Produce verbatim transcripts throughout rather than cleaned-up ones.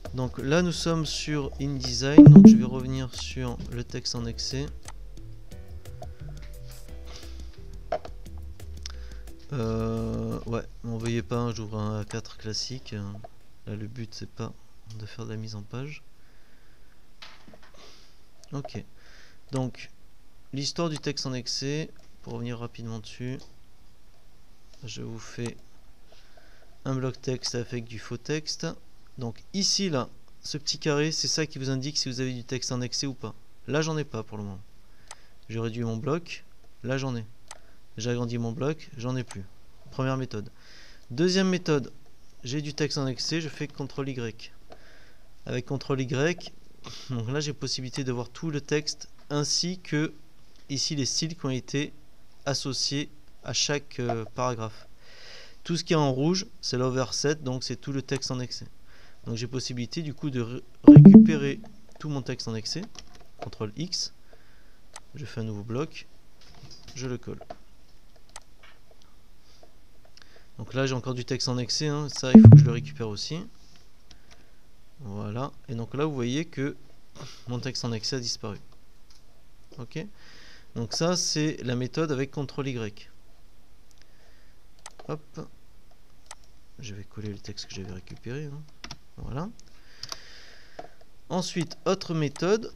Donc là nous sommes sur InDesign, donc je vais revenir sur le texte en excès. Euh, ouais, n'en voyez pas, hein, j'ouvre un A quatre classique. Là le but c'est pas de faire de la mise en page. Ok, donc l'histoire du texte en excès, pour revenir rapidement dessus, je vous fais un bloc texte avec du faux texte. Donc ici là, ce petit carré, c'est ça qui vous indique si vous avez du texte en excès ou pas. Là j'en ai pas pour le moment. J'ai réduit mon bloc, là j'en ai. J'ai agrandi mon bloc, j'en ai plus. Première méthode. Deuxième méthode, j'ai du texte en excès, je fais contrôle Y. Avec contrôle Y, donc là j'ai possibilité de voir tout le texte ainsi que ici les styles qui ont été associés à chaque euh, paragraphe. Tout ce qui est en rouge, c'est l'overset, donc c'est tout le texte en excès. Donc j'ai possibilité du coup de ré récupérer tout mon texte en excès. contrôle X, je fais un nouveau bloc, je le colle. Donc là j'ai encore du texte en excès, hein. Ça il faut que je le récupère aussi. Voilà, et donc là vous voyez que mon texte en excès a disparu. Ok, donc ça c'est la méthode avec contrôle Y. Hop, je vais coller le texte que j'avais récupéré, hein. Voilà. Ensuite, autre méthode.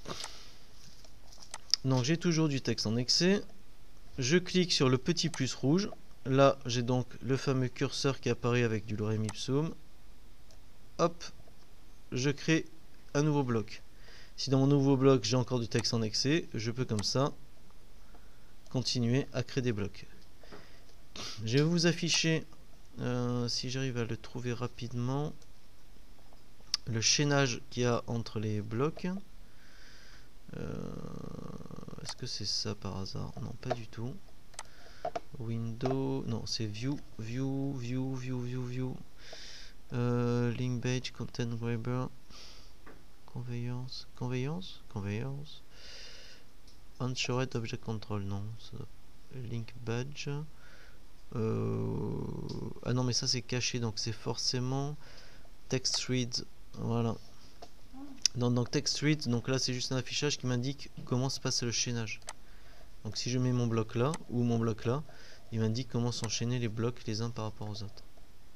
Donc j'ai toujours du texte en excès. Je clique sur le petit plus rouge. Là, j'ai donc le fameux curseur qui apparaît avec du lorem ipsum. Hop, je crée un nouveau bloc. Si dans mon nouveau bloc, j'ai encore du texte en excès, je peux comme ça continuer à créer des blocs. Je vais vous afficher, euh, si j'arrive à le trouver rapidement, le chaînage qu'il y a entre les blocs. Euh, Est-ce que c'est ça par hasard? Non, pas du tout. Window, non, c'est View, View, View, View, View, View. Euh, link badge, content grabber, conveyance, conveyance, conveyance. Unshored object control, non. Link badge. Euh, ah non, mais ça c'est caché, donc c'est forcément text read. Voilà. Donc, donc text read, donc là c'est juste un affichage qui m'indique comment se passe le chaînage. Donc si je mets mon bloc là ou mon bloc là, il m'indique comment s'enchaîner les blocs les uns par rapport aux autres.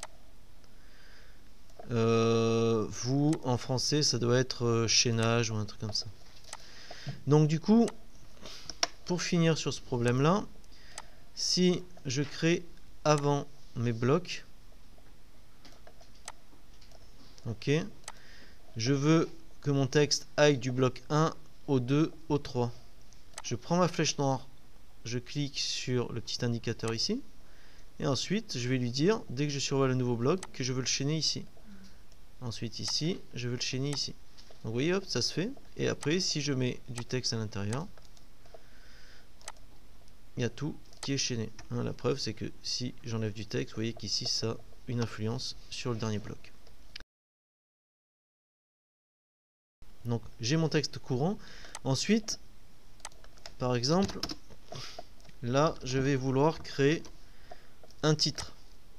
Euh, vous en français ça doit être euh, chaînage ou un truc comme ça. Donc du coup, pour finir sur ce problème là, si je crée avant mes blocs, ok, je veux que mon texte aille du bloc un au deux au trois. Je prends ma flèche noire, je clique sur le petit indicateur ici, et ensuite je vais lui dire, dès que je survole le nouveau bloc, que je veux le chaîner ici. Ensuite ici, je veux le chaîner ici. Donc vous voyez, hop, ça se fait. Et après, si je mets du texte à l'intérieur, il y a tout qui est chaîné. Hein, la preuve, c'est que si j'enlève du texte, vous voyez qu'ici, ça a une influence sur le dernier bloc. Donc j'ai mon texte courant. Ensuite, par exemple, là, je vais vouloir créer un titre.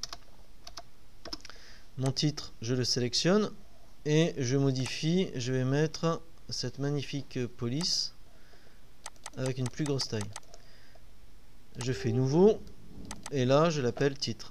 Mon titre, je le sélectionne et je modifie, je vais mettre cette magnifique police avec une plus grosse taille. Je fais nouveau et là je l'appelle titre.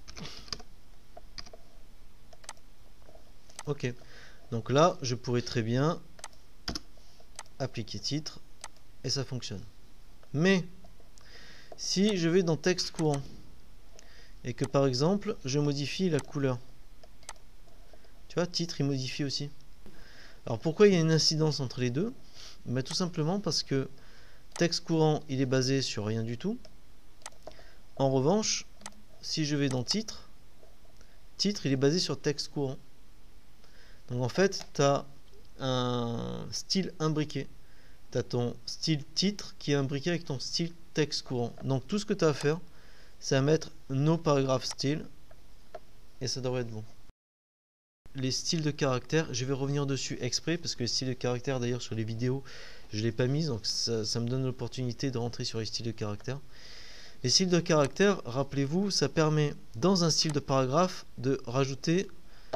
Ok, donc là je pourrais très bien appliquer titre et ça fonctionne. Mais si je vais dans texte courant et que par exemple je modifie la couleur, tu vois, titre il modifie aussi. Alors pourquoi il y a une incidence entre les deux? Ben, tout simplement parce que texte courant il est basé sur rien du tout. En revanche, si je vais dans titre, titre il est basé sur texte courant. Donc en fait, tu as un style imbriqué. Tu as ton style titre qui est imbriqué avec ton style texte courant. Donc tout ce que tu as à faire, c'est à mettre no paragraph style et ça devrait être bon. Les styles de caractère, je vais revenir dessus exprès parce que les styles de caractère d'ailleurs sur les vidéos, je ne l'ai pas mis, donc ça, ça me donne l'opportunité de rentrer sur les styles de caractère. Les styles de caractère, rappelez-vous, ça permet dans un style de paragraphe de rajouter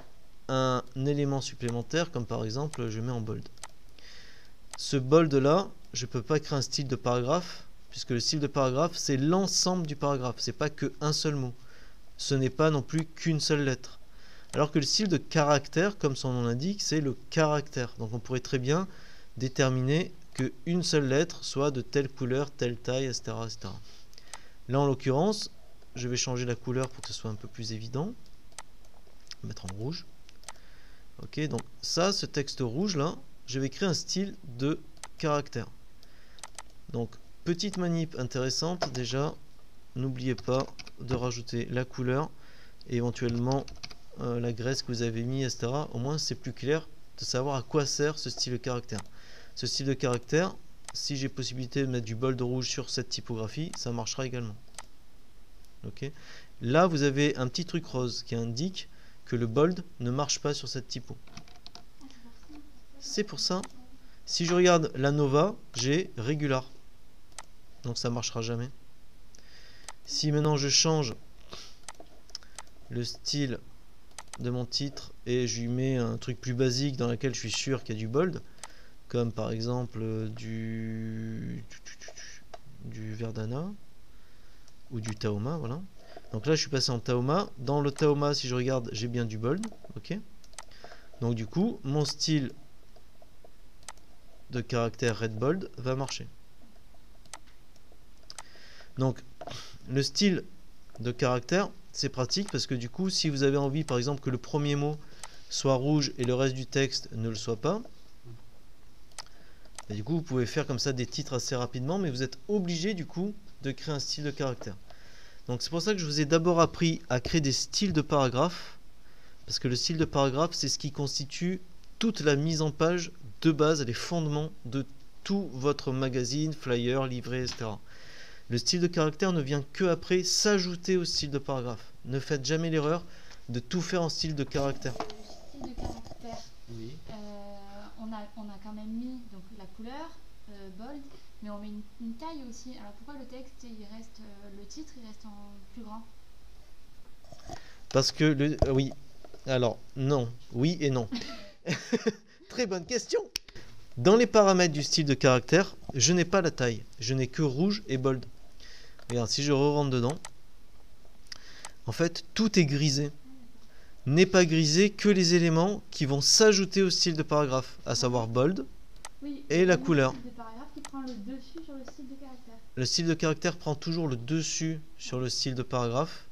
un élément supplémentaire, comme par exemple, je mets en bold. Ce bold là, je ne peux pas créer un style de paragraphe, puisque le style de paragraphe, c'est l'ensemble du paragraphe, c'est pas qu'un seul mot. Ce n'est pas non plus qu'une seule lettre. Alors que le style de caractère, comme son nom l'indique, c'est le caractère. Donc on pourrait très bien déterminer qu'une seule lettre soit de telle couleur, telle taille, et cetera, et cetera. Là en l'occurrence, je vais changer la couleur pour que ce soit un peu plus évident. Mettre en rouge. Ok, donc ça, ce texte rouge là, je vais créer un style de caractère. Donc petite manip intéressante déjà, n'oubliez pas de rajouter la couleur et éventuellement euh, la graisse que vous avez mis, et cetera. Au moins c'est plus clair de savoir à quoi sert ce style de caractère. Ce style de caractère, si j'ai possibilité de mettre du bold rouge sur cette typographie, ça marchera également. Ok. Là vous avez un petit truc rose qui indique que le bold ne marche pas sur cette typo. C'est pour ça, si je regarde la Nova, j'ai régular. Donc ça ne marchera jamais. Si maintenant je change le style de mon titre et je lui mets un truc plus basique dans lequel je suis sûr qu'il y a du bold, comme par exemple du, du Verdana ou du Taoma, voilà. Donc là je suis passé en Taoma. Dans le Taoma, si je regarde, j'ai bien du bold. Ok. Donc du coup, mon style de caractère red bold va marcher. Donc le style de caractère, c'est pratique parce que du coup, si vous avez envie par exemple que le premier mot soit rouge et le reste du texte ne le soit pas, et du coup vous pouvez faire comme ça des titres assez rapidement, mais vous êtes obligé du coup de créer un style de caractère. Donc c'est pour ça que je vous ai d'abord appris à créer des styles de paragraphes, parce que le style de paragraphe, c'est ce qui constitue toute la mise en page de base, les fondements de tout votre magazine, flyer, livret, et cetera. Le style de caractère ne vient que après s'ajouter au style de paragraphe. Ne faites jamais l'erreur de tout faire en style de caractère. Le style de caractère, oui. euh, on, a, on a quand même mis donc, la couleur, euh, bold, mais on met une, une taille aussi. Alors pourquoi le texte, il reste, euh, le titre, il reste en plus grand? Parce que, le, euh, oui, alors non, oui et non. Très bonne question. Dans les paramètres du style de caractère, je n'ai pas la taille. Je n'ai que rouge et bold. Regarde, si je re-rentre dedans, en fait, tout est grisé. N'est pas grisé que les éléments qui vont s'ajouter au style de paragraphe, à savoir bold oui, et la couleur. Le style de paragraphe qui prend le dessus sur le style de caractère. Le style de caractère prend toujours le dessus sur le style de paragraphe.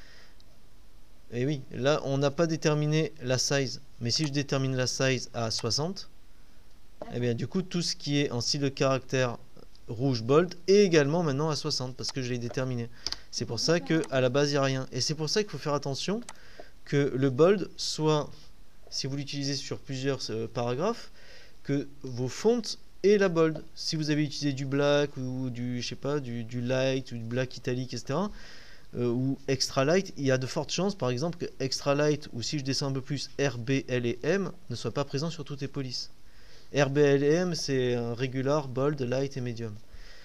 Et oui, là, on n'a pas déterminé la size. Mais si je détermine la size à soixante, eh bien, du coup, tout ce qui est en style de caractère rouge bold est également maintenant à soixante parce que je l'ai déterminé. C'est pour ça qu'à la base, il n'y a rien. Et c'est pour ça qu'il faut faire attention que le bold soit, si vous l'utilisez sur plusieurs euh, paragraphes, que vos fontes aient la bold. Si vous avez utilisé du black ou du, je sais pas, du, du light ou du black italique, et cetera, euh, ou extra light, il y a de fortes chances, par exemple, que extra light, ou si je descends un peu plus, R, B, L et M, ne soient pas présents sur toutes les polices. R, B, L et M, c'est un regular, bold, light et medium.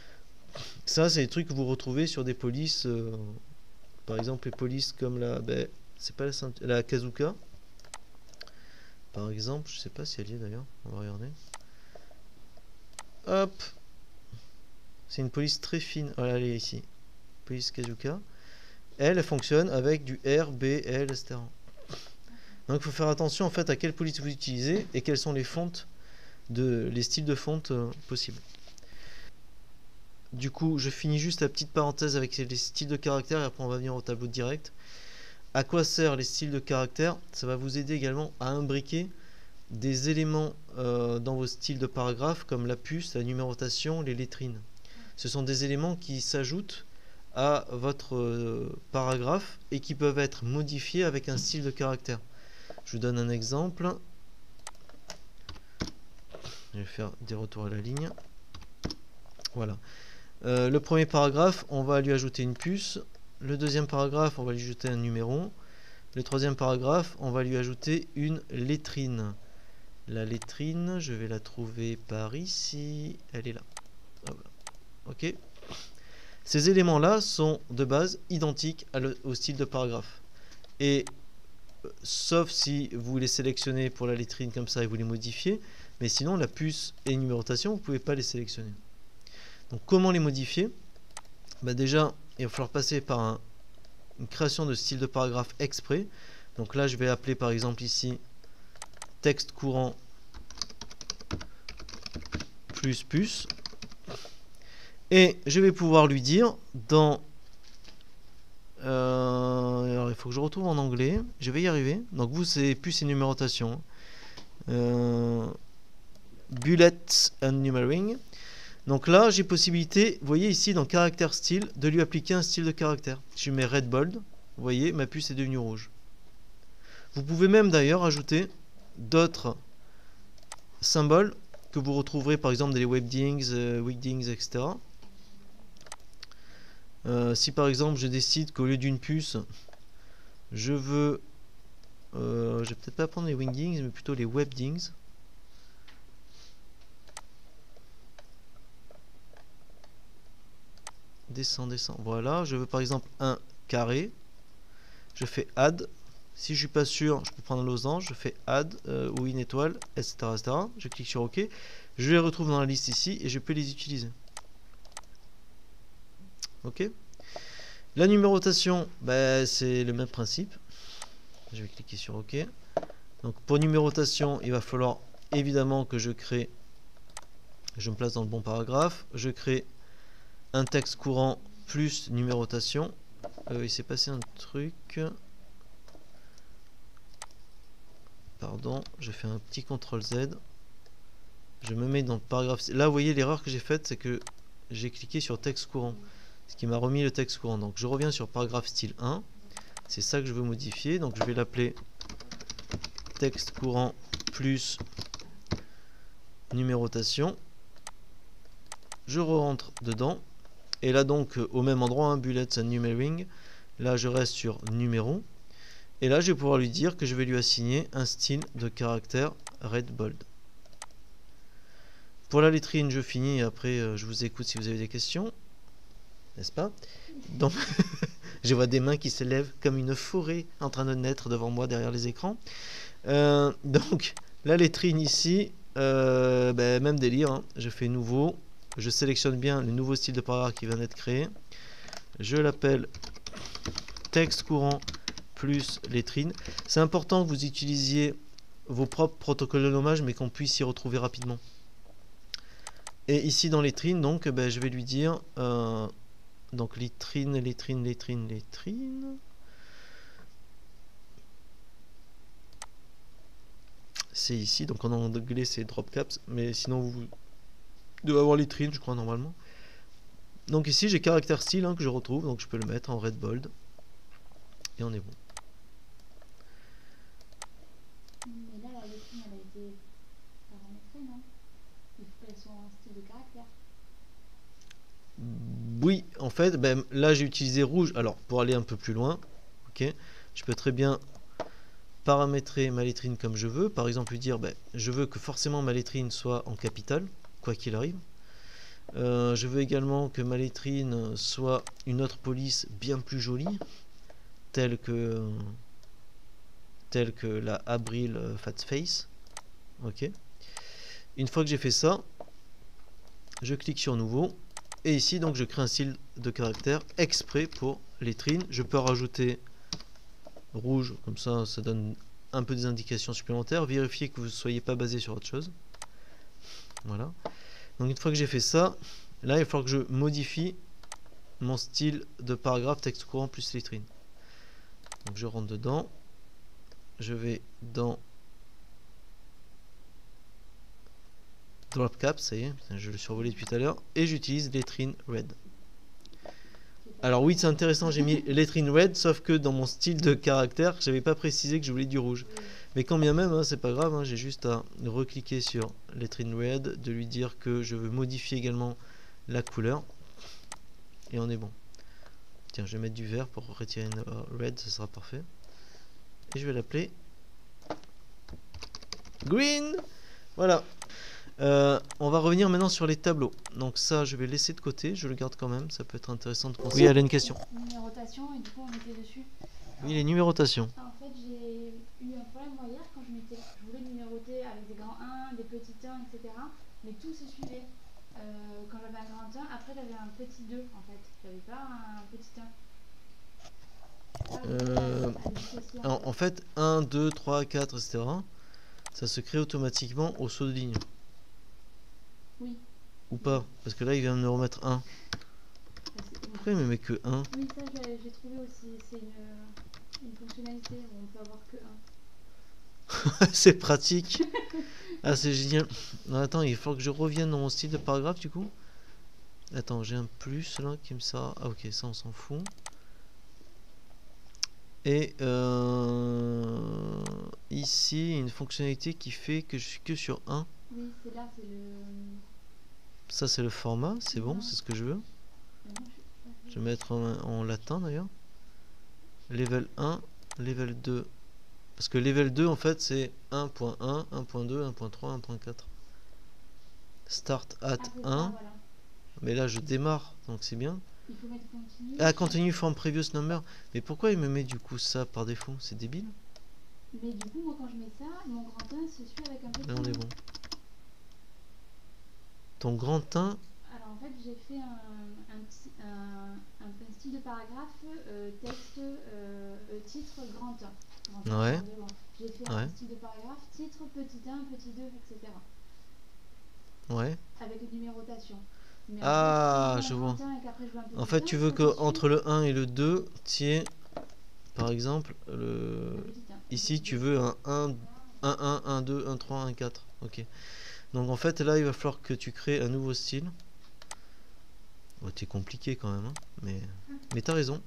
Ça, c'est des trucs que vous retrouvez sur des polices, euh, par exemple les polices comme la, ben, c'est pas la, la Kazuka, par exemple, je sais pas si elle y est d'ailleurs, on va regarder. Hop, c'est une police très fine, voilà, elle est ici, police Kazuka. Elle, elle fonctionne avec du R, B, L, et cetera. Donc il faut faire attention en fait à quelle police vous utilisez et quelles sont les fontes, de, les styles de fonte euh, possibles. Du coup, je finis juste la petite parenthèse avec les styles de caractère et après on va venir au tableau direct. À quoi servent les styles de caractère? Ça va vous aider également à imbriquer des éléments euh, dans vos styles de paragraphe comme la puce, la numérotation, les lettrines. Ce sont des éléments qui s'ajoutent à votre euh, paragraphe et qui peuvent être modifiés avec un style de caractère. Je vous donne un exemple. Je vais faire des retours à la ligne. Voilà. Euh, le premier paragraphe, on va lui ajouter une puce. Le deuxième paragraphe, on va lui ajouter un numéro. Le troisième paragraphe, on va lui ajouter une lettrine. La lettrine, je vais la trouver par ici. Elle est là. Voilà. Ok. Ces éléments-là sont de base identiques à le, au style de paragraphe. Et sauf si vous les sélectionnez pour la lettrine comme ça et vous les modifiez. Mais sinon, la puce et numérotation, vous ne pouvez pas les sélectionner. Donc, comment les modifier? Bah déjà, il va falloir passer par un, une création de style de paragraphe exprès. Donc là, je vais appeler par exemple ici texte courant plus puce. Et je vais pouvoir lui dire dans... Euh, alors il faut que je retrouve en anglais. Je vais y arriver. Donc vous, c'est puce et numérotation. Euh, bullets and numbering. Donc là, j'ai possibilité, vous voyez ici dans caractère style, de lui appliquer un style de caractère. Je mets red bold. Vous voyez, ma puce est devenue rouge. Vous pouvez même d'ailleurs ajouter d'autres symboles que vous retrouverez par exemple dans les webdings, euh, wigdings, et cetera. Euh, si par exemple je décide qu'au lieu d'une puce, je veux, euh, je vais peut-être pas prendre les wingdings, mais plutôt les webdings. Descend, descend. Voilà, je veux par exemple un carré. Je fais add. Si je suis pas sûr, je peux prendre un losange. Je fais add euh, ou une étoile, et cetera, et cetera. Je clique sur OK. Je les retrouve dans la liste ici et je peux les utiliser. OK. La numérotation, bah, c'est le même principe. Je vais cliquer sur OK. Donc pour numérotation, il va falloir évidemment que je crée, je me place dans le bon paragraphe, je crée un texte courant plus numérotation. Euh, il s'est passé un truc. Pardon, je fais un petit contrôle Z. Je me mets dans le paragraphe. Là, vous voyez, l'erreur que j'ai faite, c'est que j'ai cliqué sur texte courant, ce qui m'a remis le texte courant. Donc je reviens sur paragraphe style un. C'est ça que je veux modifier. Donc je vais l'appeler texte courant plus numérotation. Je rentre dedans. Et là donc au même endroit, hein, bullets and numbering. Là je reste sur numéro. Et là je vais pouvoir lui dire que je vais lui assigner un style de caractère red bold. Pour la lettrine je finis et après euh, je vous écoute si vous avez des questions. N'est-ce pas? Donc je vois des mains qui se lèvent comme une forêt en train de naître devant moi derrière les écrans. Euh, donc la lettrine ici, euh, ben, même délire, hein. Je fais nouveau. Je sélectionne bien le nouveau style de paragraphe qui vient d'être créé. Je l'appelle texte courant plus lettrine. C'est important que vous utilisiez vos propres protocoles de nommage, mais qu'on puisse y retrouver rapidement. Et ici dans lettrine, donc, ben, je vais lui dire euh, donc lettrine, lettrine, lettrine, lettrine. C'est ici, donc en anglais c'est drop caps, mais sinon vous devez avoir lettrine, je crois, normalement. Donc ici j'ai caractère style hein, que je retrouve, donc je peux le mettre en red bold et on est bon. Mais là la lettrine elle a été paramétrée, non? Il faut qu'elle soit en style de caractère. Oui, en fait, ben, là j'ai utilisé rouge. Alors pour aller un peu plus loin, ok, je peux très bien paramétrer ma lettrine comme je veux. Par exemple lui dire, ben, je veux que forcément ma lettrine soit en capitale, quoi qu'il arrive. Euh, je veux également que ma lettrine soit une autre police bien plus jolie, telle que telle que la Abril Fat Face. Ok. Une fois que j'ai fait ça, je clique sur nouveau et ici donc je crée un style de caractère exprès pour lettrine. Je peux rajouter rouge, comme ça ça donne un peu des indications supplémentaires. Vérifiez que vous ne soyez pas basé sur autre chose. Voilà. Donc une fois que j'ai fait ça, là il va falloir que je modifie mon style de paragraphe texte courant plus lettrine. Donc je rentre dedans, je vais dans drop cap, ça y est, je le survolais depuis tout à l'heure, et j'utilise lettrine red. Alors oui, c'est intéressant, j'ai mis lettrine red, sauf que dans mon style de caractère, j'avais pas précisé que je voulais du rouge. Mais quand bien même, hein, c'est pas grave, hein, j'ai juste à recliquer sur lettrine red, de lui dire que je veux modifier également la couleur, et on est bon. Tiens, je vais mettre du vert pour retirer une red, ce sera parfait. Et je vais l'appeler green. Voilà. Euh, on va revenir maintenant sur les tableaux. Donc ça, je vais laisser de côté, je le garde quand même, ça peut être intéressant de penser. Oui, elle a une question. Numérotation, et du coup on était dessus. Oui, les numérotations. En fait, j'ai eu un problème moi hier quand je mettais, je voulais numéroter avec des grands un, des petits un, et cetera. Mais tout se suivait. Euh, quand j'avais un grand un, après j'avais un petit deux en fait. J'avais pas un petit un. Ça, Euh, à, à dissocier, en, en fait. en fait, un, deux, trois, quatre, et cetera. Ça se crée automatiquement au saut de ligne. Oui. Ou pas, parce que là il vient de me remettre un. Ça, c'est- oui. Pourquoi il me met que un? Oui, ça j'ai j'ai trouvé aussi. C'est une, une fonctionnalité où on peut avoir que un. C'est pratique. Ah, c'est génial. Non, attends, il faut que je revienne dans mon style de paragraphe du coup. Attends, j'ai un plus là qui me sert. Ah, ok, ça on s'en fout. Et euh, ici, une fonctionnalité qui fait que je suis que sur un. Oui, c'est là, c'est le. Ça, c'est le format, c'est bon, c'est ce que je veux. Mais non, je, Je vais mettre en, en latin d'ailleurs. Level un, level deux. Parce que level deux, en fait, c'est un point un, un point deux, un point trois, un point quatre. Start at ah, c'est ça, un. voilà. Mais là, je démarre, donc c'est bien. Il faut mettre continue. Ah, continue from previous number. Mais pourquoi il me met du coup ça par défaut? C'est débile. Mais du coup, moi quand je mets ça, mon grand un se suit avec un petit Là, on est un. bon. Ton grand un. Alors en fait, j'ai fait un, un, petit- un, un, un style de paragraphe, euh, texte, euh, euh, titre, grand un. Grand un, Ouais. pardon. J'ai fait Ouais. un style de paragraphe, titre, petit un, petit deux, et cetera. Ouais. Avec une numérotation. Mais Ah, en fait, si je veux un vois. grand un et qu'après je veux un petit En fait, un, tu veux ça que se suit entre le un et le deux, tu aies, par exemple, le le... petit un. ici, tu veux un un, un, un, un, deux, un, trois, un, quatre. Ok. Donc en fait, là, il va falloir que tu crées un nouveau style. Oh, t'es compliqué quand même, hein, mais, mais t'as raison.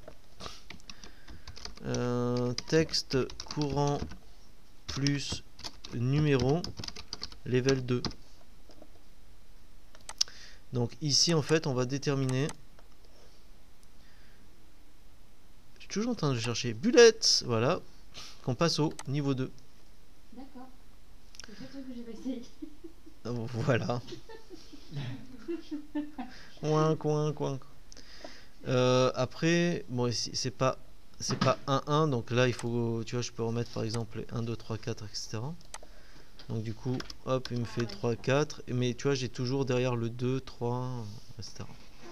Euh, texte courant plus numéro level deux. Donc ici, en fait, on va déterminer. Je suis toujours en train de chercher bullets. Voilà. Qu'on passe au niveau deux. D'accord. C'est le truc que j'ai pas essayé. Voilà. Coin, coin, coin. Euh, après, bon, ici, c'est pas c'est pas un un, donc là il faut, tu vois, je peux remettre par exemple un, deux, trois, quatre, et cetera. Donc du coup, hop, il me fait trois, quatre, mais tu vois, j'ai toujours derrière le deux, trois, et cetera.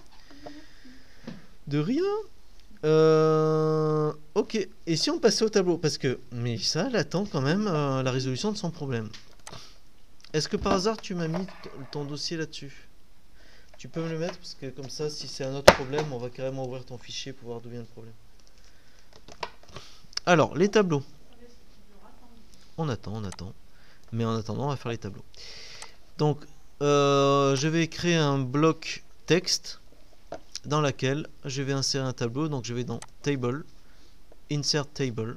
De rien. Euh, ok, et si on passait au tableau? Parce que, mais ça, elle attend quand même euh, la résolution de son problème. Est-ce que par hasard tu m'as mis t- ton dossier là-dessus? Tu peux me le mettre parce que comme ça, si c'est un autre problème, on va carrément ouvrir ton fichier pour voir d'où vient le problème. Alors, les tableaux. On attend, on attend. Mais en attendant, on va faire les tableaux. Donc, euh, je vais créer un bloc texte dans lequel je vais insérer un tableau. Donc, je vais dans Table, Insert Table.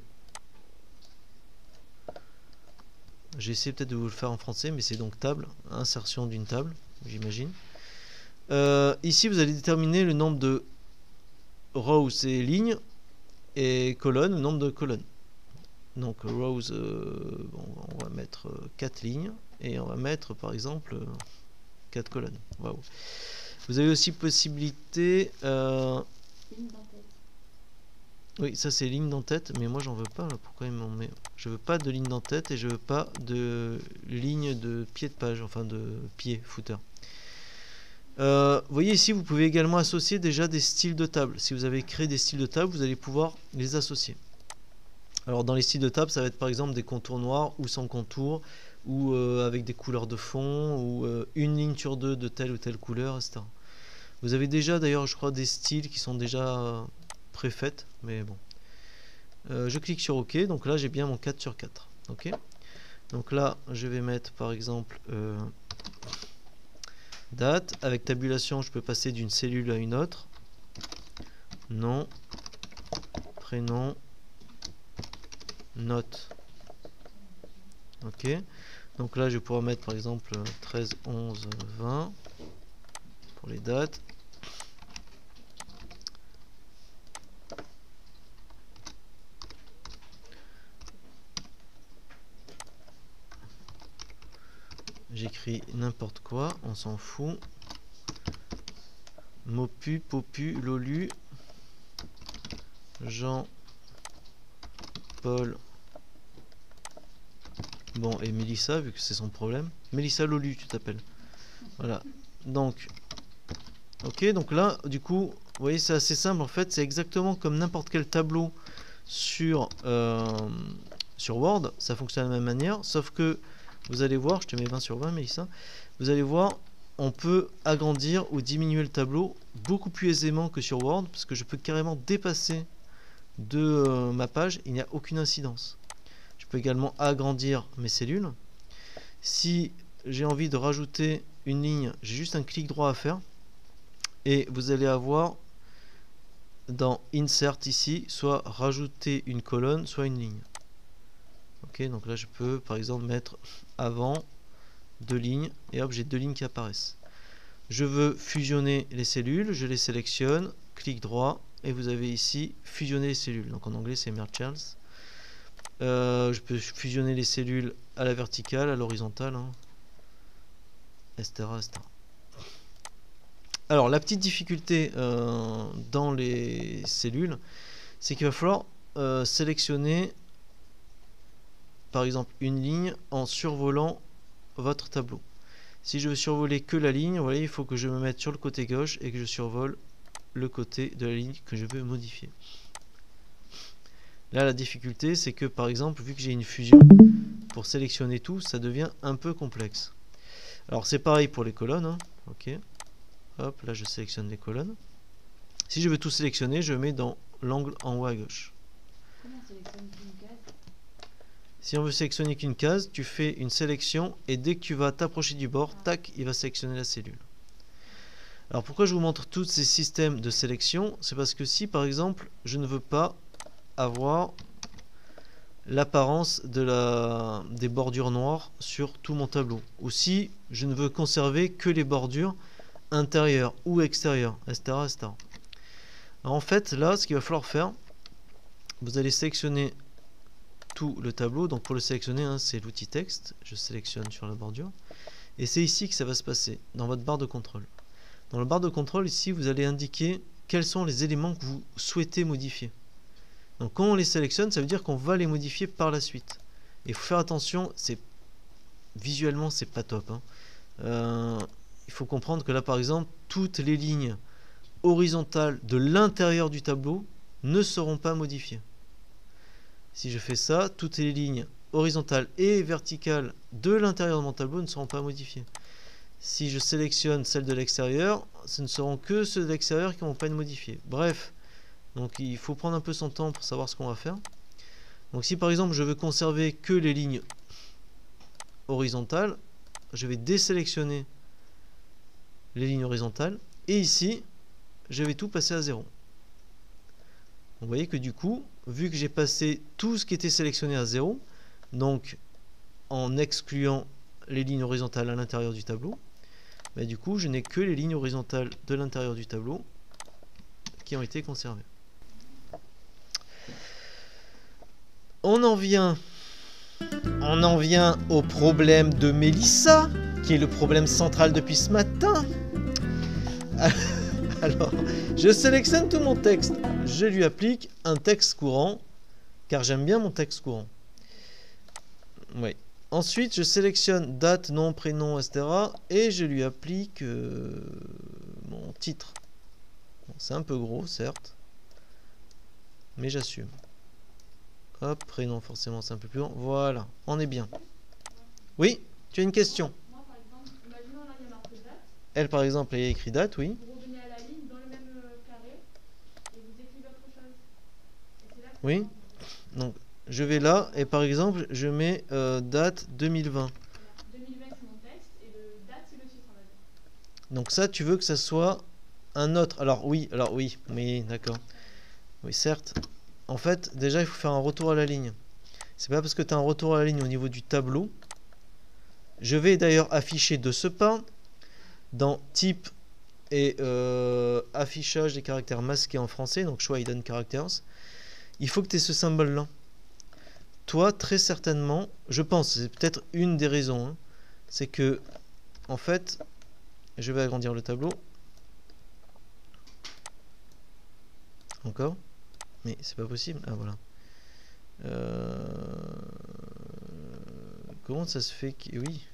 J'ai essayé peut-être de vous le faire en français, mais c'est donc table, insertion d'une table, j'imagine. Euh, ici, vous allez déterminer le nombre de rows et lignes, et colonnes, le nombre de colonnes. Donc, rows, euh, bon, on va mettre euh, quatre lignes, et on va mettre par exemple euh, quatre colonnes. Waouh. Vous avez aussi possibilité. Euh, Ligne d'entête. oui, ça c'est ligne d'entête, mais moi j'en veux pas. Là. Pourquoi il m'en met? Je veux pas de ligne d'entête et je veux pas de ligne de pied de page, enfin de pied, footer. Euh, vous voyez ici, vous pouvez également associer déjà des styles de table. Si vous avez créé des styles de table, vous allez pouvoir les associer. Alors dans les styles de table, ça va être par exemple des contours noirs ou sans contour, ou euh, avec des couleurs de fond, ou euh, une ligne sur deux de telle ou telle couleur, et cetera. Vous avez déjà d'ailleurs, je crois, des styles qui sont déjà euh, préfaites, mais bon. Euh, je clique sur OK, donc là j'ai bien mon quatre sur quatre. Ok. Donc là, je vais mettre par exemple euh, date. Avec tabulation, je peux passer d'une cellule à une autre. Nom, prénom, note. Ok. Donc là, je vais pouvoir mettre par exemple treize, onze, vingt pour les dates. J'écris n'importe quoi, on s'en fout. Mopu, Popu, Lolu, Jean, Paul, Bon, et Mélissa, vu que c'est son problème. Mélissa Lolu, tu t'appelles. Voilà. Donc, ok, donc là, du coup, vous voyez, c'est assez simple. En fait, c'est exactement comme n'importe quel tableau sur, euh, sur Word. Ça fonctionne de la même manière. Sauf que, vous allez voir, je te mets vingt sur vingt, Mélissa. Vous allez voir, on peut agrandir ou diminuer le tableau beaucoup plus aisément que sur Word. Parce que je peux carrément dépasser de euh, ma page. Il n'y a aucune incidence. Je peux également agrandir mes cellules. Si j'ai envie de rajouter une ligne, j'ai juste un clic droit à faire. Et vous allez avoir dans Insert ici, soit rajouter une colonne, soit une ligne. Ok, donc là je peux par exemple mettre avant deux lignes, et hop, j'ai deux lignes qui apparaissent. Je veux fusionner les cellules, je les sélectionne, clic droit, et vous avez ici fusionner les cellules. Donc en anglais c'est merge. Euh, je peux fusionner les cellules à la verticale, à l'horizontale, hein, et cetera, et cetera. Alors la petite difficulté euh, dans les cellules, c'est qu'il va falloir euh, sélectionner par exemple une ligne en survolant votre tableau. Si je veux survoler que la ligne, vous voyez, il faut que je me mette sur le côté gauche et que je survole le côté de la ligne que je veux modifier. Là, la difficulté, c'est que par exemple, vu que j'ai une fusion, pour sélectionner tout, ça devient un peu complexe. Alors c'est pareil pour les colonnes, hein. Ok. Hop, là je sélectionne les colonnes. Si je veux tout sélectionner, je mets dans l'angle en haut à gauche. Comment on sélectionne une case? Si on veut sélectionner qu'une case, tu fais une sélection et dès que tu vas t'approcher du bord, ah. tac, il va sélectionner la cellule. Alors pourquoi je vous montre tous ces systèmes de sélection? C'est parce que si par exemple, je ne veux pas avoir l'apparence de la, des bordures noires sur tout mon tableau, ou si je ne veux conserver que les bordures intérieures ou extérieures, et cetera, et cetera. Alors en fait, là, ce qu'il va falloir faire, vous allez sélectionner tout le tableau. Donc pour le sélectionner, hein, c'est l'outil texte. Je sélectionne sur la bordure. Et c'est ici que ça va se passer, dans votre barre de contrôle. Dans la barre de contrôle, ici, vous allez indiquer quels sont les éléments que vous souhaitez modifier. Donc quand on les sélectionne, ça veut dire qu'on va les modifier par la suite. Et il faut faire attention, c'est visuellement, c'est pas top, hein. Euh, il faut comprendre que là, par exemple, toutes les lignes horizontales de l'intérieur du tableau ne seront pas modifiées. Si je fais ça, toutes les lignes horizontales et verticales de l'intérieur de mon tableau ne seront pas modifiées. Si je sélectionne celles de l'extérieur, ce ne seront que ceux de l'extérieur qui ne vont pas être modifiés. Bref, donc il faut prendre un peu son temps pour savoir ce qu'on va faire. Donc si par exemple je veux conserver que les lignes horizontales, je vais désélectionner les lignes horizontales et ici je vais tout passer à zéro. Vous voyez que du coup, vu que j'ai passé tout ce qui était sélectionné à zéro, donc en excluant les lignes horizontales à l'intérieur du tableau, bah du coup je n'ai que les lignes horizontales de l'intérieur du tableau qui ont été conservées. On en vient, on en vient au problème de Mélissa, qui est le problème central depuis ce matin. Alors, je sélectionne tout mon texte. Je lui applique un texte courant, car j'aime bien mon texte courant. Oui. Ensuite, je sélectionne date, nom, prénom, et cetera. Et je lui applique euh, mon titre. Bon, c'est un peu gros, certes. Mais j'assume. Hop, prénom, forcément, c'est un peu plus long. Voilà, on est bien. Oui, tu as une question? Moi, par exemple, imaginons là, il y a marqué date. Elle, par exemple, elle a écrit date, oui. Vous revenez à la ligne dans le même euh, carré et vous écrivez autre chose. Et c'est là que oui. Donc, je vais là et par exemple, je mets euh, date deux mille vingt. Voilà. deux mille vingt, c'est mon texte et le date, c'est le titre, on va dire. Donc ça, tu veux que ça soit un autre. Alors oui, alors oui, oui, d'accord. Oui, certes. En fait, déjà, il faut faire un retour à la ligne. C'est pas parce que tu as un retour à la ligne au niveau du tableau. Je vais d'ailleurs afficher de ce pas dans type et euh, affichage des caractères masqués en français, donc choix hidden characters. Il faut que tu aies ce symbole-là. Toi, très certainement, je pense, c'est peut-être une des raisons, hein, c'est que, en fait, je vais agrandir le tableau. Encore? Mais c'est pas possible. Ah voilà. Euh... comment ça se fait que... Oui.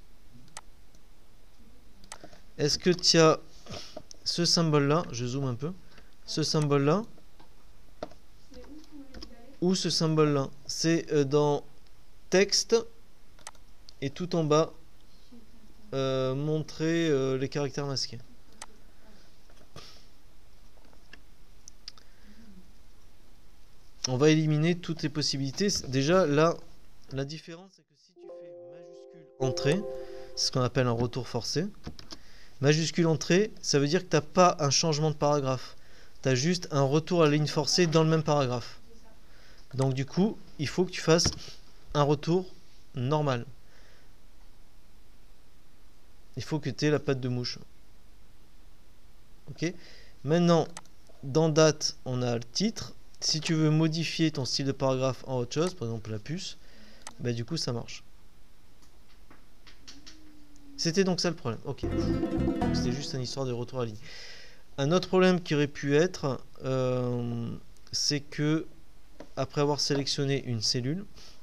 Est-ce que tu as ce symbole-là, je zoome un peu, ce symbole-là, ou ce symbole-là? C'est euh, dans texte, et tout en bas, euh, montrer euh, les caractères masqués. On va éliminer toutes les possibilités. Déjà, là, la différence, c'est que si tu fais majuscule entrée, c'est ce qu'on appelle un retour forcé. Majuscule entrée, ça veut dire que tu n'as pas un changement de paragraphe. Tu as juste un retour à la ligne forcée dans le même paragraphe. Donc du coup, il faut que tu fasses un retour normal. Il faut que tu aies la patte de mouche. Ok. Maintenant, dans date, on a le titre. Si tu veux modifier ton style de paragraphe en autre chose, par exemple la puce, bah du coup ça marche. C'était donc ça le problème. Ok. C'était juste une histoire de retour à ligne. Un autre problème qui aurait pu être, euh, c'est que après avoir sélectionné une cellule,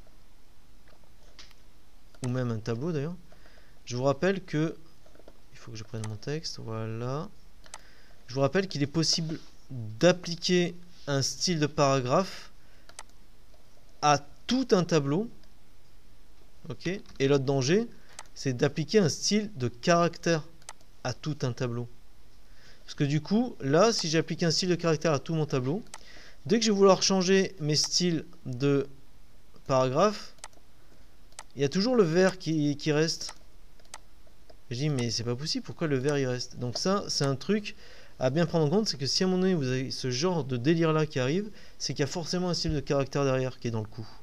ou même un tableau d'ailleurs, je vous rappelle que, il faut que je prenne mon texte, voilà. Je vous rappelle qu'il est possible d'appliquer un style de paragraphe à tout un tableau. Ok. Et l'autre danger, c'est d'appliquer un style de caractère à tout un tableau. Parce que du coup, là, si j'applique un style de caractère à tout mon tableau, dès que je vais vouloir changer mes styles de paragraphe, il y a toujours le vert qui, qui reste. Je dis, mais c'est pas possible, pourquoi le vert il reste? Donc ça, c'est un truc à bien prendre en compte, c'est que si à un moment donné vous avez ce genre de délire là qui arrive, c'est qu'il y a forcément un style de caractère derrière qui est dans le coup.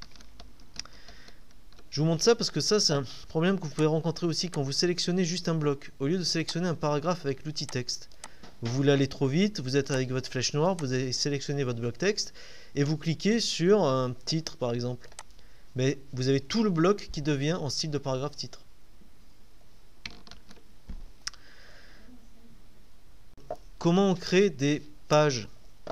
Je vous montre ça parce que ça c'est un problème que vous pouvez rencontrer aussi quand vous sélectionnez juste un bloc, au lieu de sélectionner un paragraphe avec l'outil texte. Vous voulez aller trop vite, vous êtes avec votre flèche noire, vous avez sélectionné votre bloc texte et vous cliquez sur un titre par exemple. Mais vous avez tout le bloc qui devient en style de paragraphe titre. Comment on crée des pages?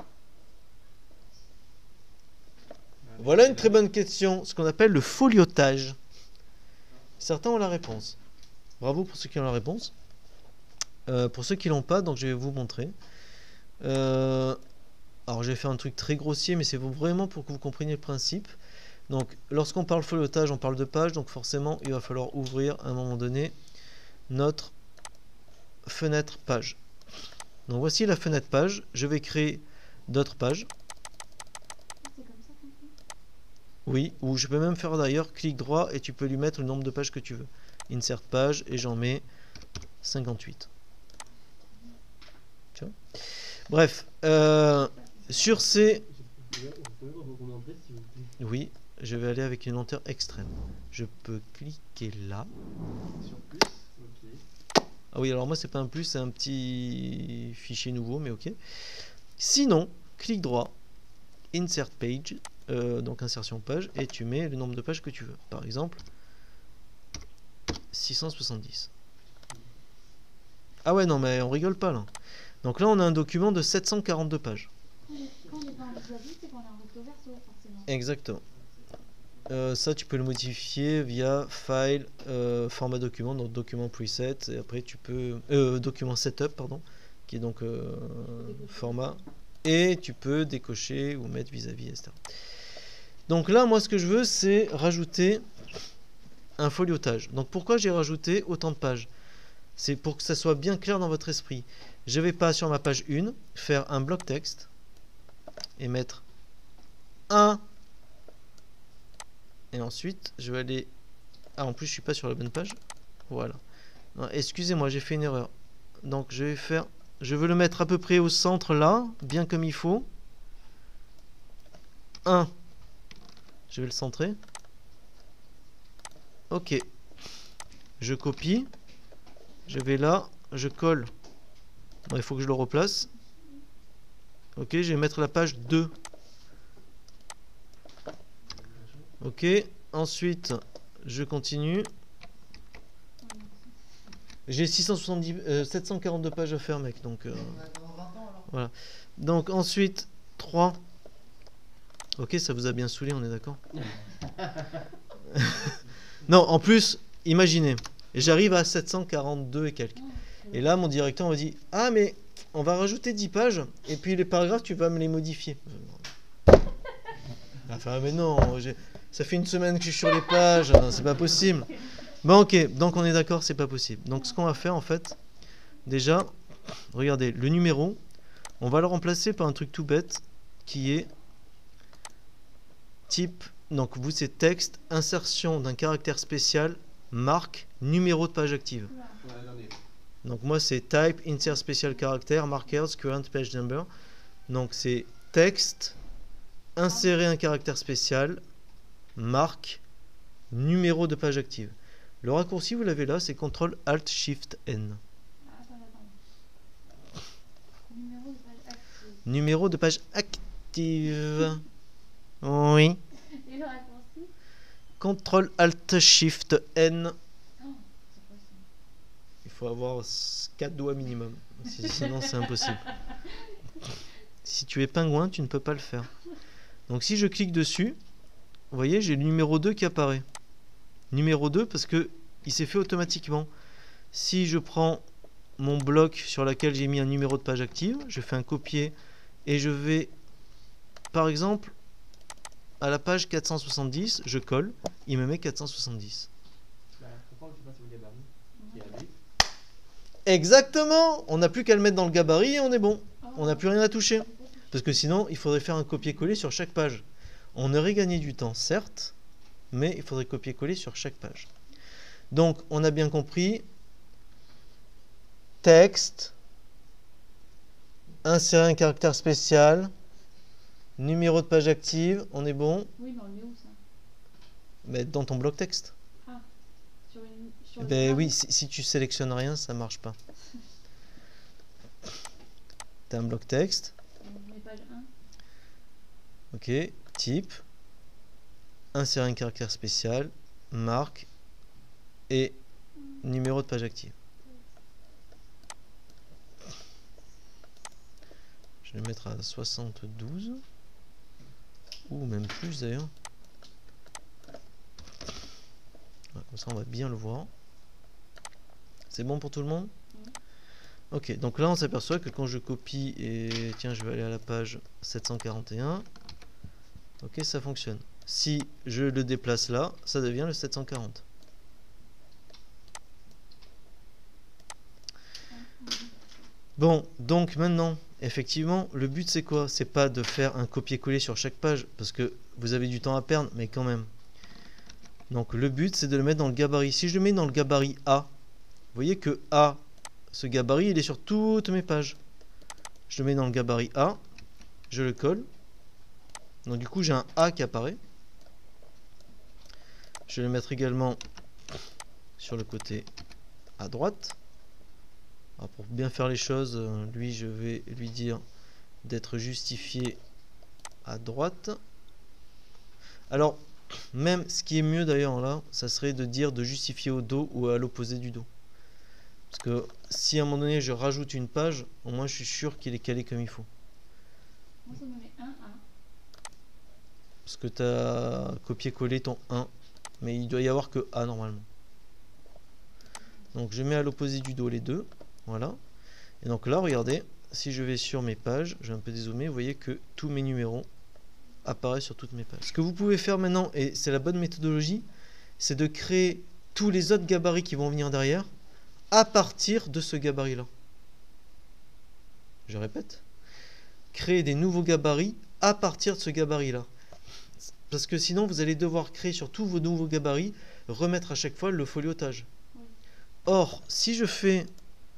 Voilà une très bonne question, ce qu'on appelle le foliotage. Certains ont la réponse. Bravo pour ceux qui ont la réponse. Euh, pour ceux qui l'ont pas, donc je vais vous montrer. Euh, alors je vais faire un truc très grossier, mais c'est vraiment pour que vous compreniez le principe. Donc lorsqu'on parle foliotage, on parle de page, donc forcément il va falloir ouvrir à un moment donné notre fenêtre page. Donc voici la fenêtre page, je vais créer d'autres pages. Oui, ou je peux même faire d'ailleurs clic droit et tu peux lui mettre le nombre de pages que tu veux. Insert page et j'en mets cinquante-huit. Tu vois? Bref, euh, sur ces... Oui, je vais aller avec une lenteur extrême. Je peux cliquer là. Ah oui, alors moi c'est pas un plus, c'est un petit fichier nouveau, mais ok. Sinon, clic droit, insert page, euh, donc insertion page, et tu mets le nombre de pages que tu veux. Par exemple, six cent soixante-dix. Ah ouais, non, mais on rigole pas là. Donc là, on a un document de sept cent quarante-deux pages. Quand on est pas en vis-à-vis, c'est qu'on est en recto verso, forcément. Exactement. Euh, ça, tu peux le modifier via File, euh, format document, donc document preset, et après tu peux... Euh, document setup, pardon, qui est donc euh, format, et tu peux décocher ou mettre vis-à-vis, et cetera. Donc là, moi, ce que je veux, c'est rajouter un foliotage. Donc pourquoi j'ai rajouté autant de pages? C'est pour que ça soit bien clair dans votre esprit. Je vais pas sur ma page un, faire un bloc texte, et mettre un... Et ensuite, je vais aller... Ah, en plus, je suis pas sur la bonne page. Voilà. Excusez-moi, j'ai fait une erreur. Donc, je vais faire... Je veux le mettre à peu près au centre, là, bien comme il faut. un. Je vais le centrer. Ok. Je copie. Je vais là. Je colle. Bon, il faut que je le replace. Ok, je vais mettre la page deux. Ok, ensuite je continue. J'ai six cent soixante-dix, euh, sept cent quarante-deux pages à faire, mec. Donc, euh, voilà. Donc ensuite trois. Ok, ça vous a bien saoulé, on est d'accord? Non, en plus, imaginez, j'arrive à sept cent quarante-deux et quelques. Et là, mon directeur me dit, ah mais on va rajouter dix pages, et puis les paragraphes, tu vas me les modifier. Enfin, mais non, ça fait une semaine que je suis sur les pages, c'est pas possible. Bon, ok, donc on est d'accord, c'est pas possible. Donc ce qu'on va faire, en fait, déjà, regardez, le numéro, on va le remplacer par un truc tout bête, qui est type, donc vous c'est texte, insertion d'un caractère spécial, marque, numéro de page active. Donc moi c'est type, insert special character, markers, current page number. Donc c'est texte, insérer un caractère spécial, marque, numéro de page active. Le raccourci vous l'avez là, c'est contrôle alt shift n. Numéro de page active. Oui. Et le raccourci? contrôle alt shift n. Oh, c'est quoi ça? Il faut avoir quatre doigts minimum. Sinon c'est impossible. Si tu es pingouin, tu ne peux pas le faire. Donc si je clique dessus, vous voyez, j'ai le numéro deux qui apparaît. Numéro deux parce que il s'est fait automatiquement. Si je prends mon bloc sur lequel j'ai mis un numéro de page active, je fais un copier et je vais, par exemple, à la page quatre cent soixante-dix, je colle, il me met quatre cent soixante-dix. Exactement, on n'a plus qu'à le mettre dans le gabarit et on est bon. On n'a plus rien à toucher. Parce que sinon, il faudrait faire un copier-coller sur chaque page. On aurait gagné du temps, certes, mais il faudrait copier-coller sur chaque page. Donc, on a bien compris. Texte, insérer un caractère spécial, numéro de page active, on est bon. Oui, mais on le met où ça? Mais dans ton bloc texte. Ah, sur une... Sur Ben oui, si, si tu sélectionnes rien, ça marche pas. Tu as un bloc texte. On met page un. Ok, type, insérer un caractère spécial, marque et numéro de page active. Je vais le mettre à soixante-douze ou même plus d'ailleurs. Comme ça on va bien le voir. C'est bon pour tout le monde? Ok, donc là on s'aperçoit que quand je copie et tiens je vais aller à la page sept cent quarante et un, ok ça fonctionne. Si je le déplace là, ça devient le sept cent quarante. Bon, donc maintenant, effectivement, le but c'est quoi? C'est pas de faire un copier-coller sur chaque page, parce que vous avez du temps à perdre, mais quand même. Donc le but c'est de le mettre dans le gabarit. Si je le mets dans le gabarit A, vous voyez que A, ce gabarit, il est sur toutes mes pages. Je le mets dans le gabarit A, je le colle. Donc du coup j'ai un A qui apparaît. Je vais le mettre également sur le côté à droite. Alors pour bien faire les choses, lui je vais lui dire d'être justifié à droite. Alors même ce qui est mieux d'ailleurs là, ça serait de dire de justifier au dos ou à l'opposé du dos. Parce que si à un moment donné je rajoute une page, au moins je suis sûr qu'il est calé comme il faut. Moi ça me met un A. Parce que tu as copié-collé ton un, mais il doit y avoir que A normalement. Donc je mets à l'opposé du dos les deux, voilà. Et donc là regardez, si je vais sur mes pages, je vais un peu dézoomer, vous voyez que tous mes numéros apparaissent sur toutes mes pages. Ce que vous pouvez faire maintenant, et c'est la bonne méthodologie, c'est de créer tous les autres gabarits qui vont venir derrière à partir de ce gabarit-là. Je répète, créer des nouveaux gabarits à partir de ce gabarit-là. Parce que sinon, vous allez devoir créer sur tous vos nouveaux gabarits, remettre à chaque fois le foliotage. Or, si je fais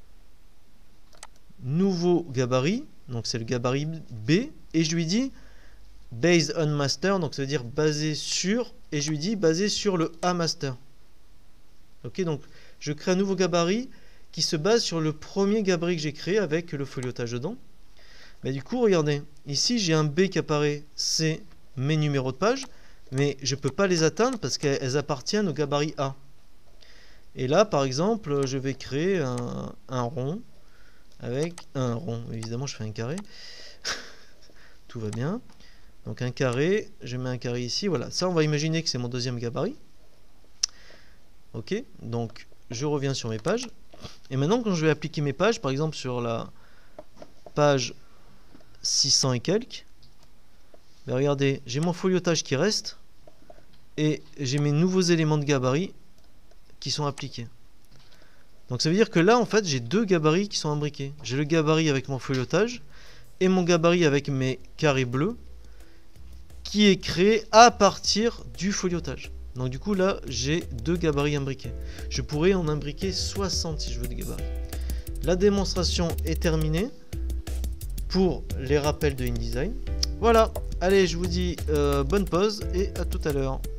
nouveau gabarit, donc c'est le gabarit B, et je lui dis based on master, donc ça veut dire basé sur, et je lui dis basé sur le A master. Ok, donc je crée un nouveau gabarit qui se base sur le premier gabarit que j'ai créé avec le foliotage dedans. Mais du coup, regardez, ici j'ai un B qui apparaît, c'est mes numéros de page, mais je ne peux pas les atteindre parce qu'elles appartiennent au gabarit A. Et là, par exemple, je vais créer un, un rond avec un rond. Évidemment, je fais un carré. Tout va bien. Donc un carré, je mets un carré ici. Voilà, ça, on va imaginer que c'est mon deuxième gabarit. Ok, donc je reviens sur mes pages. Et maintenant, quand je vais appliquer mes pages, par exemple sur la page six cents et quelques, ben regardez, j'ai mon foliotage qui reste et j'ai mes nouveaux éléments de gabarit qui sont appliqués. Donc ça veut dire que là, en fait, j'ai deux gabarits qui sont imbriqués. J'ai le gabarit avec mon foliotage et mon gabarit avec mes carrés bleus qui est créé à partir du foliotage. Donc du coup là j'ai deux gabarits imbriqués. Je pourrais en imbriquer soixante si je veux de gabarits. La démonstration est terminée pour les rappels de InDesign. Voilà, allez je vous dis euh, bonne pause et à tout à l'heure.